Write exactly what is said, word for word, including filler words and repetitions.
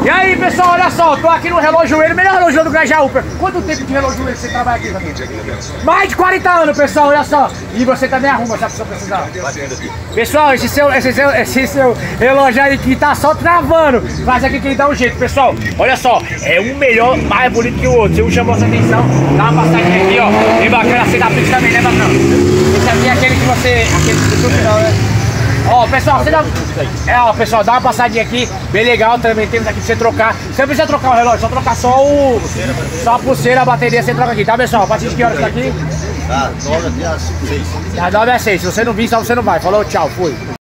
E aí, pessoal, olha só, tô aqui no Relógio Joelho, melhor relógio do Grajaú. Quanto tempo de relógio joelho você trabalha aqui, Ramiro? Mais de quarenta anos, pessoal, olha só. E você também arruma, sabe, se eu precisar. Pessoal, esse seu, esse seu, esse seu relógio aí que tá só travando, mas aqui que ele dá um jeito, pessoal. Olha só, é um melhor, mais bonito que o outro. Se um chamou sua atenção, dá uma passadinha aqui, ó. Bem bacana, assim da Pix também, né, bacana? Esse aqui é aquele que você, aquele que você final, né? Ó, pessoal, você dá... É, ó, pessoal, dá uma passadinha aqui, bem legal, também temos aqui pra você trocar. Você não precisa trocar o relógio, só trocar só o... Só a pulseira, a bateria, você troca aqui, tá, pessoal? A partir de que horas tá aqui? Ah, nove às seis. Das nove às seis, se você não vir, só você não vai. Falou, tchau, fui.